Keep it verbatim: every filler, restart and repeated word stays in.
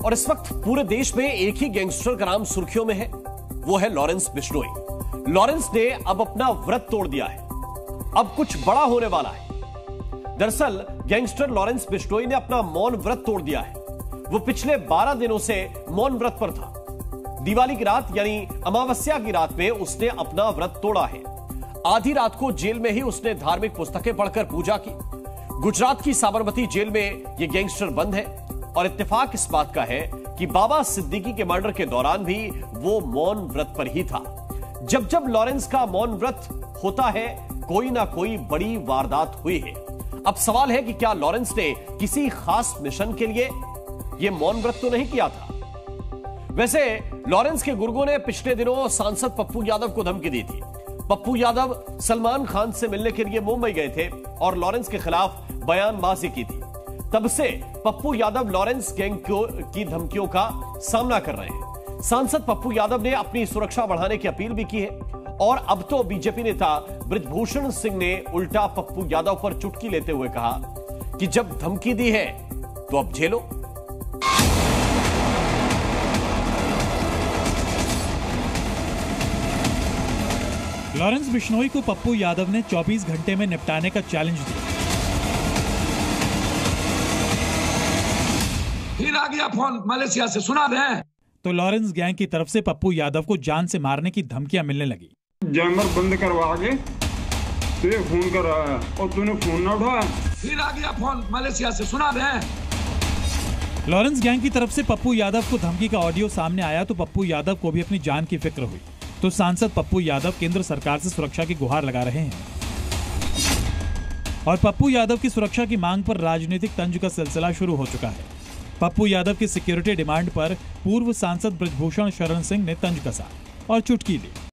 और इस वक्त पूरे देश में एक ही गैंगस्टर का नाम सुर्खियों में है, वो है लॉरेंस बिश्नोई। लॉरेंस ने अब अपना व्रत तोड़ दिया है, अब कुछ बड़ा होने वाला है। दरअसल गैंगस्टर लॉरेंस बिश्नोई ने अपना मौन व्रत तोड़ दिया है। वो पिछले बारह दिनों से मौन व्रत पर था। दिवाली की रात यानी अमावस्या की रात में उसने अपना व्रत तोड़ा है। आधी रात को जेल में ही उसने धार्मिक पुस्तकें पढ़कर पूजा की। गुजरात की साबरमती जेल में यह गैंगस्टर बंद है और इत्तेफाक इस बात का है कि बाबा सिद्दीकी के मर्डर के दौरान भी वो मौन व्रत पर ही था। जब जब लॉरेंस का मौन व्रत होता है, कोई ना कोई बड़ी वारदात हुई है। अब सवाल है कि क्या लॉरेंस ने किसी खास मिशन के लिए यह मौन व्रत तो नहीं किया था? वैसे लॉरेंस के गुर्गों ने पिछले दिनों सांसद पप्पू यादव को धमकी दी थी। पप्पू यादव सलमान खान से मिलने के लिए मुंबई गए थे और लॉरेंस के खिलाफ बयानबाजी की थी। तब से पप्पू यादव लॉरेंस गैंग की धमकियों का सामना कर रहे हैं। सांसद पप्पू यादव ने अपनी सुरक्षा बढ़ाने की अपील भी की है और अब तो बीजेपी नेता बृजभूषण सिंह ने उल्टा पप्पू यादव पर चुटकी लेते हुए कहा कि जब धमकी दी है तो अब झेलो। लॉरेंस बिश्नोई को पप्पू यादव ने चौबीस घंटे में निपटाने का चैलेंज दिया। फिर आ गया फोन मलेशिया से, सुना दें। तो लॉरेंस गैंग की तरफ से पप्पू यादव को जान से मारने की धमकियां मिलने लगी। जैमर बंद करवा के तुझे फोन कर रहा है और तूने फोन ना उठाया। फिर आ गया फोन मलेशिया से, सुना दें। लॉरेंस गैंग की तरफ से पप्पू यादव को धमकी का ऑडियो सामने आया तो पप्पू यादव को भी अपनी जान की फिक्र हुई। तो सांसद पप्पू यादव केंद्र सरकार से सुरक्षा की गुहार लगा रहे हैं और पप्पू यादव की सुरक्षा की मांग पर राजनीतिक तंज का सिलसिला शुरू हो चुका है। पप्पू यादव की सिक्योरिटी डिमांड पर पूर्व सांसद बृजभूषण शरण सिंह ने तंज कसा और चुटकी ली।